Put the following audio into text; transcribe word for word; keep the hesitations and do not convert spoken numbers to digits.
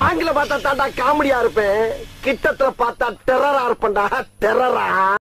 ஆங்கில பார்த்தா தாண்டா காமெடியா இருப்பேன், கிட்டத்துல பார்த்தா டெரரா இருப்பேன்டா, டெரரா.